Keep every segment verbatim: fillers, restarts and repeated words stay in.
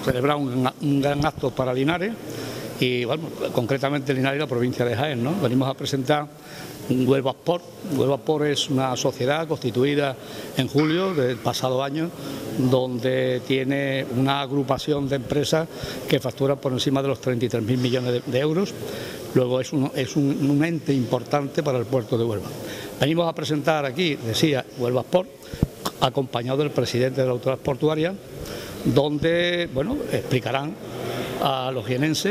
celebrar un, un gran acto para Linares y, bueno, concretamente Linares y la provincia de Jaén, ¿no? Venimos a presentar Huelva Sport. Huelva Sport es una sociedad constituida en julio del pasado año, donde tiene una agrupación de empresas que facturan por encima de los treinta y tres mil millones de, de euros. Luego es, un, es un, un ente importante para el puerto de Huelva. Venimos a presentar aquí, decía, Huelva Sport, acompañado del presidente de la autoridad portuaria, donde, bueno, explicarán a los jienenses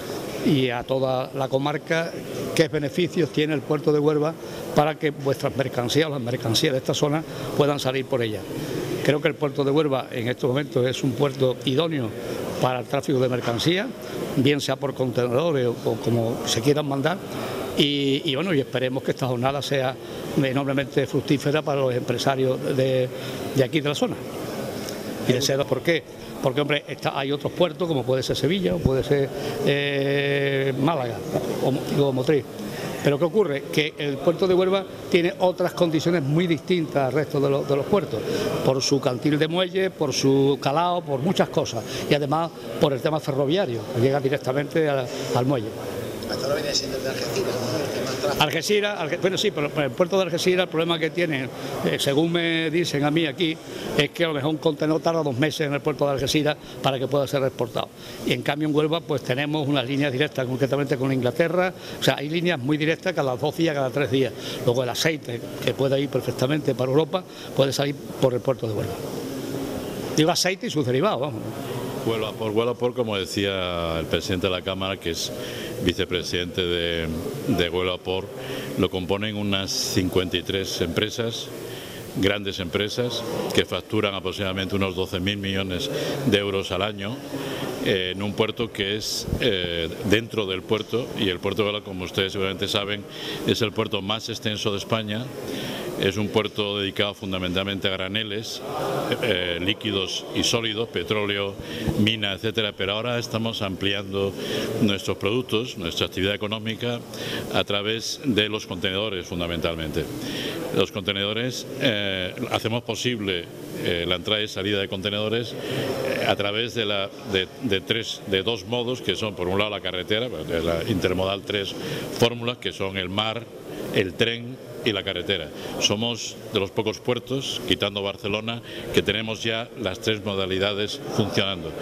y a toda la comarca qué beneficios tiene el puerto de Huelva para que vuestras mercancías, las mercancías de esta zona, puedan salir por ella. Creo que el puerto de Huelva en estos momentos es un puerto idóneo para el tráfico de mercancías, bien sea por contenedores o, o como se quieran mandar, y, y bueno, y esperemos que esta jornada sea enormemente fructífera para los empresarios de, de aquí de la zona. Y de seda, ¿por qué? Porque, hombre, está, hay otros puertos, como puede ser Sevilla o puede ser eh, Málaga o, o Motril. Pero ¿qué ocurre? Que el puerto de Huelva tiene otras condiciones muy distintas al resto de, lo, de los puertos, por su cantil de muelle, por su calado, por muchas cosas, y además por el tema ferroviario, que llega directamente al, al muelle. Hasta ahora venía siendo el de Algeciras, ¿no? El tema del tráfico. Algeciras, Alge... bueno sí, pero el puerto de Algeciras, el problema que tiene, eh, según me dicen a mí aquí, es que a lo mejor un contenedor tarda dos meses en el puerto de Algeciras para que pueda ser exportado. Y en cambio en Huelva pues tenemos unas líneas directas concretamente con Inglaterra, o sea, hay líneas muy directas cada dos días, cada tres días. Luego el aceite, que puede ir perfectamente para Europa, puede salir por el puerto de Huelva. Digo aceite y sus derivados, vamos. Huelva por Huelva por, como decía el presidente de la Cámara, que es vicepresidente de, de Huelva por, lo componen unas cincuenta y tres empresas, grandes empresas, que facturan aproximadamente unos doce mil millones de euros al año, eh, en un puerto que es eh, dentro del puerto, y el puerto de Huelva, como ustedes seguramente saben, es el puerto más extenso de España. Es un puerto dedicado fundamentalmente a graneles, eh, líquidos y sólidos, petróleo, mina, etcétera, pero ahora estamos ampliando nuestros productos, nuestra actividad económica a través de los contenedores fundamentalmente. Los contenedores, eh, hacemos posible eh, la entrada y salida de contenedores eh, a través de, la, de, de, tres, de dos modos, que son por un lado la carretera, de la intermodal tres fórmulas, que son el mar, el tren y la carretera. Somos de los pocos puertos, quitando Barcelona, que tenemos ya las tres modalidades funcionando.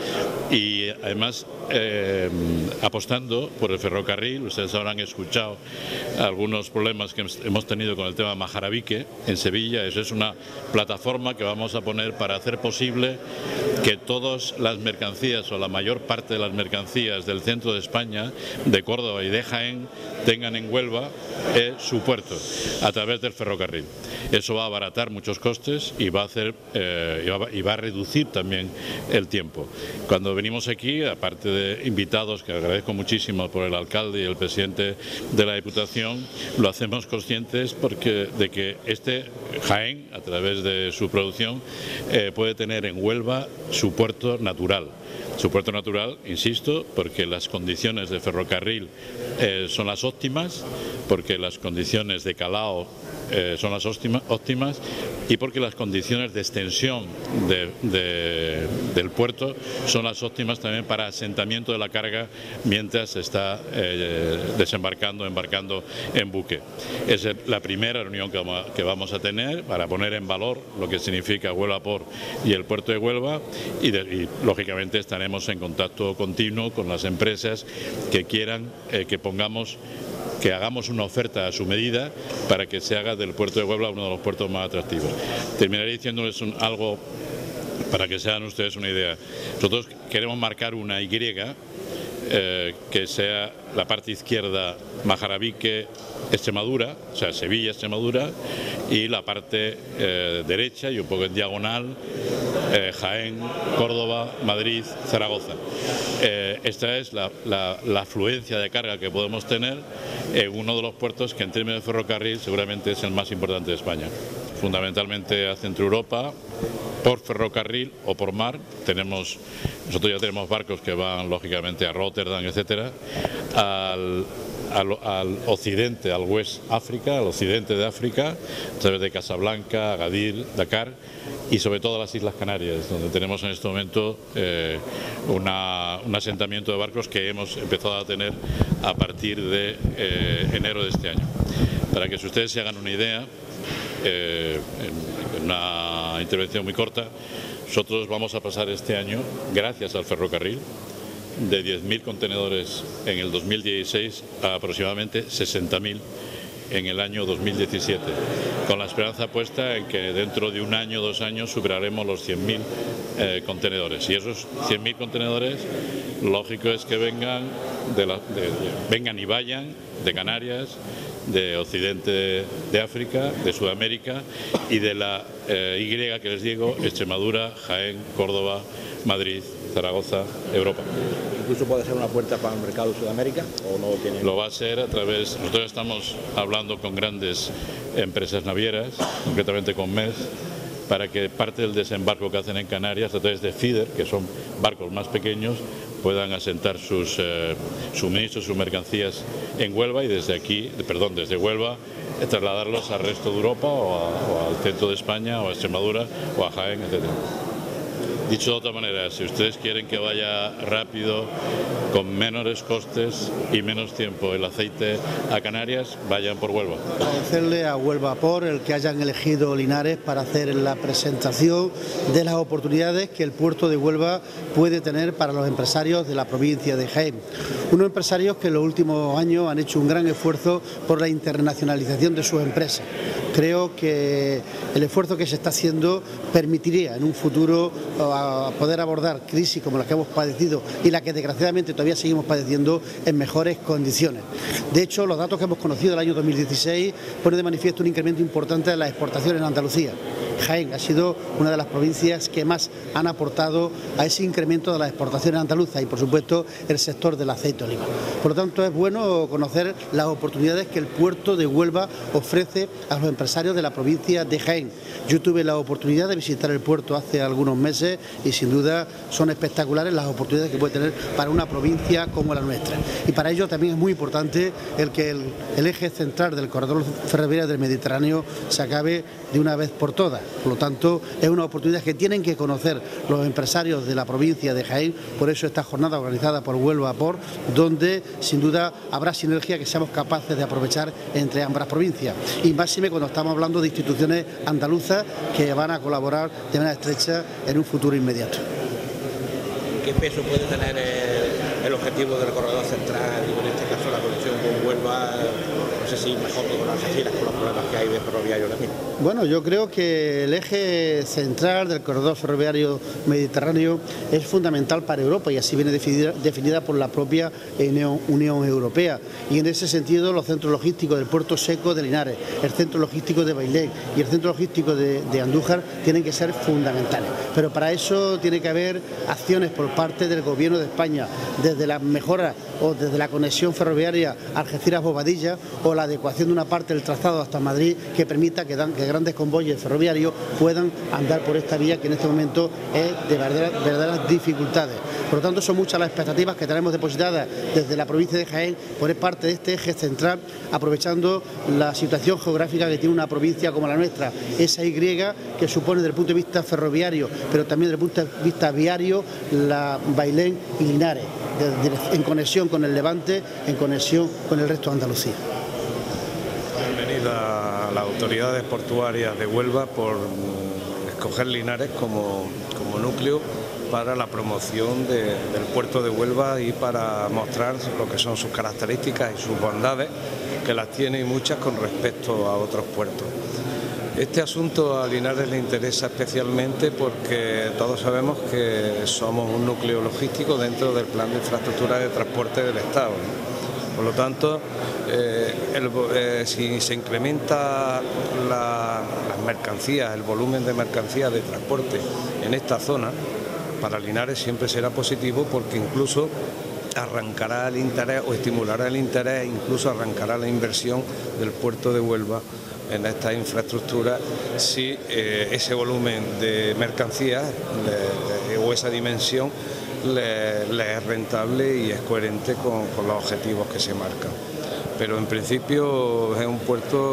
Y además eh, apostando por el ferrocarril. Ustedes habrán escuchado algunos problemas que hemos tenido con el tema Majarabique en Sevilla. Eso es una plataforma que vamos a poner para hacer posible que todas las mercancías o la mayor parte de las mercancías del centro de España, de Córdoba y de Jaén, tengan en Huelva eh, su puerto a través del ferrocarril. Eso va a abaratar muchos costes y va a hacer eh, y, va, y va a reducir también el tiempo. Cuando venimos aquí, aparte de invitados, que agradezco muchísimo por el alcalde y el presidente de la Diputación, lo hacemos conscientes porque de que este Jaén, a través de su producción, eh, puede tener en Huelva su puerto natural. Su puerto natural, insisto, porque las condiciones de ferrocarril eh, son las óptimas, porque las condiciones de calao eh, son las óptima, óptimas y porque las condiciones de extensión de, de, del puerto son las óptimas también para asentamiento de la carga mientras se está eh, desembarcando, embarcando en buque. Es la primera reunión que vamos, a, que vamos a tener para poner en valor lo que significa Huelva Port y el puerto de Huelva y, de, y lógicamente estaremos en contacto continuo con las empresas que quieran eh, que pongamos que hagamos una oferta a su medida para que se haga del puerto de Huelva uno de los puertos más atractivos. Terminaré diciéndoles un, algo para que se hagan ustedes una idea. Nosotros queremos marcar una Y eh, que sea la parte izquierda Majarabique, Extremadura, o sea, Sevilla, Extremadura, y la parte eh, derecha y un poco en diagonal, eh, Jaén, Córdoba, Madrid, Zaragoza. Eh, esta es la, la, la afluencia de carga que podemos tener en uno de los puertos que en términos de ferrocarril seguramente es el más importante de España. Fundamentalmente a Centro Europa, por ferrocarril o por mar. Tenemos, nosotros ya tenemos barcos que van lógicamente a Rotterdam, etcétera, al, al, al occidente, al West África, al occidente de África, a través de Casablanca, Agadir, Dakar, y sobre todo las Islas Canarias, donde tenemos en este momento eh, una, un asentamiento de barcos que hemos empezado a tener a partir de eh, enero de este año. Para que ustedes se hagan una idea, eh, en una intervención muy corta, nosotros vamos a pasar este año, gracias al ferrocarril, de diez mil contenedores en el dos mil dieciséis a aproximadamente sesenta mil en el año dos mil diecisiete, con la esperanza puesta en que dentro de un año o dos años superaremos los cien mil eh, contenedores. Y esos cien mil contenedores, lógico es que vengan, de la, de, de, vengan y vayan de Canarias, de Occidente de África, de Sudamérica y de la eh, Y que les digo, Extremadura, Jaén, Córdoba, Madrid, Zaragoza, Europa. ¿Incluso puede ser una puerta para el mercado de Sudamérica o no tiene? Lo va a ser a través, nosotros estamos hablando con grandes empresas navieras, concretamente con M E S, para que parte del desembarco que hacen en Canarias a través de feeder, que son barcos más pequeños, puedan asentar sus eh, suministros, sus mercancías en Huelva y desde aquí, perdón, desde Huelva, eh, trasladarlos al resto de Europa o, a, o al centro de España o a Extremadura o a Jaén, etcétera. Dicho de otra manera, si ustedes quieren que vaya rápido, con menores costes y menos tiempo el aceite a Canarias, vayan por Huelva. Agradecerle a Huelva Port el que hayan elegido Linares para hacer la presentación de las oportunidades que el puerto de Huelva puede tener para los empresarios de la provincia de Jaén. Unos empresarios que en los últimos años han hecho un gran esfuerzo por la internacionalización de sus empresas. Creo que el esfuerzo que se está haciendo permitiría en un futuro a poder abordar crisis como las que hemos padecido y la que desgraciadamente todavía seguimos padeciendo en mejores condiciones. De hecho, los datos que hemos conocido del año dos mil dieciséis ponen de manifiesto un incremento importante de las exportaciones en Andalucía. Jaén ha sido una de las provincias que más han aportado a ese incremento de las exportaciones andaluzas y, por supuesto, el sector del aceite de oliva. Por lo tanto, es bueno conocer las oportunidades que el puerto de Huelva ofrece a los empresarios de la provincia de Jaén. Yo tuve la oportunidad de visitar el puerto hace algunos meses y, sin duda, son espectaculares las oportunidades que puede tener para una provincia como la nuestra. Y para ello también es muy importante el que el, el eje central del corredor ferroviario del Mediterráneo se acabe de una vez por todas. Por lo tanto, es una oportunidad que tienen que conocer los empresarios de la provincia de Jaén, por eso esta jornada organizada por Huelva Port, donde sin duda habrá sinergia que seamos capaces de aprovechar entre ambas provincias. Y máxime cuando estamos hablando de instituciones andaluzas que van a colaborar de manera estrecha en un futuro inmediato. ¿Qué peso puede tener el, el objetivo del corredor central y en este caso la conexión con Huelva? No sé si mejor que con Algeciras, con los problemas que hay de ferroviario ahora mismo. Bueno, yo creo que el eje central del corredor ferroviario mediterráneo es fundamental para Europa y así viene definida, definida por la propia Unión, Unión Europea. Y en ese sentido los centros logísticos del puerto seco de Linares, el centro logístico de Bailén y el centro logístico de, de Andújar tienen que ser fundamentales. Pero para eso tiene que haber acciones por parte del Gobierno de España, desde las mejoras o desde la conexión ferroviaria Algeciras-Bobadilla o la adecuación de una parte del trazado hasta Madrid que permita que, dan, que grandes convoyes ferroviarios puedan andar por esta vía que en este momento es de verdaderas, verdaderas dificultades. Por lo tanto, son muchas las expectativas que tenemos depositadas desde la provincia de Jaén por parte de este eje central, aprovechando la situación geográfica que tiene una provincia como la nuestra, esa Y que supone desde el punto de vista ferroviario, pero también desde el punto de vista viario, la Bailén y Linares, de, de, en conexión con el Levante, en conexión con el resto de Andalucía. Bienvenida a las autoridades portuarias de Huelva por escoger Linares como, como núcleo para la promoción de, del puerto de Huelva y para mostrar lo que son sus características y sus bondades, que las tiene y muchas con respecto a otros puertos. Este asunto a Linares le interesa especialmente porque todos sabemos que somos un núcleo logístico dentro del plan de infraestructura de transporte del Estado, ¿no? Por lo tanto, eh, el, eh, si se incrementa la, las mercancías, el volumen de mercancías de transporte en esta zona, para Linares siempre será positivo porque incluso arrancará el interés o estimulará el interés, incluso arrancará la inversión del puerto de Huelva en esta infraestructura si eh, ese volumen de mercancías le, o esa dimensión le, le es rentable y es coherente con, con los objetivos que se marcan. Pero en principio es un puerto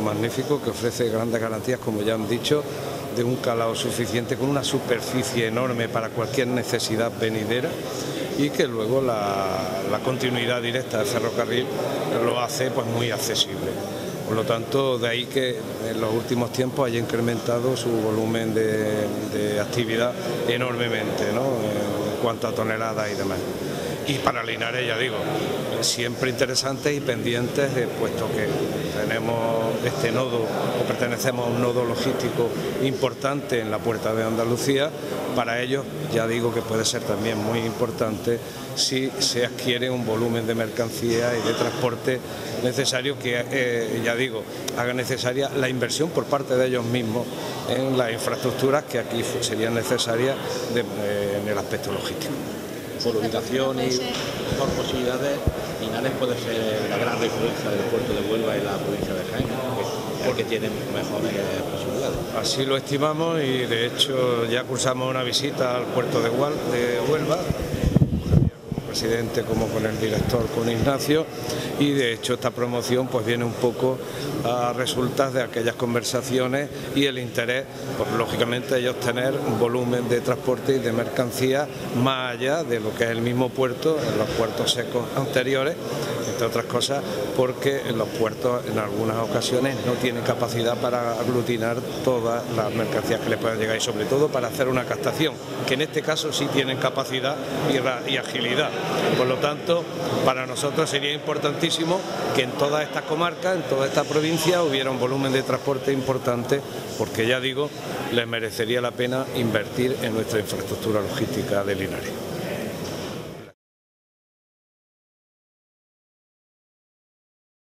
magnífico que ofrece grandes garantías, como ya han dicho, de un calado suficiente, con una superficie enorme para cualquier necesidad venidera, y que luego la, la continuidad directa del ferrocarril lo hace pues muy accesible. Por lo tanto, de ahí que en los últimos tiempos haya incrementado su volumen de, de actividad enormemente, ¿no?, en cuanto a toneladas y demás. Y para Linares, ya digo, siempre interesantes y pendientes, de, puesto que tenemos este nodo, o pertenecemos a un nodo logístico importante en la Puerta de Andalucía. Para ellos, ya digo que puede ser también muy importante si se adquiere un volumen de mercancía y de transporte necesario, que, eh, ya digo, haga necesaria la inversión por parte de ellos mismos en las infraestructuras que aquí serían necesarias de, eh, en el aspecto logístico. Por ubicación y por posibilidades, Linares puede ser la gran referencia del puerto de Huelva y la provincia de Jaén, porque tiene mejores posibilidades. Así lo estimamos, y de hecho ya cursamos una visita al puerto de Huelva, presidente como con el director, con Ignacio, y de hecho esta promoción pues viene un poco a resultas de aquellas conversaciones y el interés, pues lógicamente ellos tener un volumen de transporte y de mercancía más allá de lo que es el mismo puerto, en los puertos secos anteriores, entre otras cosas porque en los puertos en algunas ocasiones no tienen capacidad para aglutinar todas las mercancías que les puedan llegar, y sobre todo para hacer una captación, que en este caso sí tienen capacidad y, y agilidad. Por lo tanto, para nosotros sería importantísimo que en todas estas comarcas, en toda esta provincia, hubiera un volumen de transporte importante, porque ya digo, les merecería la pena invertir en nuestra infraestructura logística de Linares.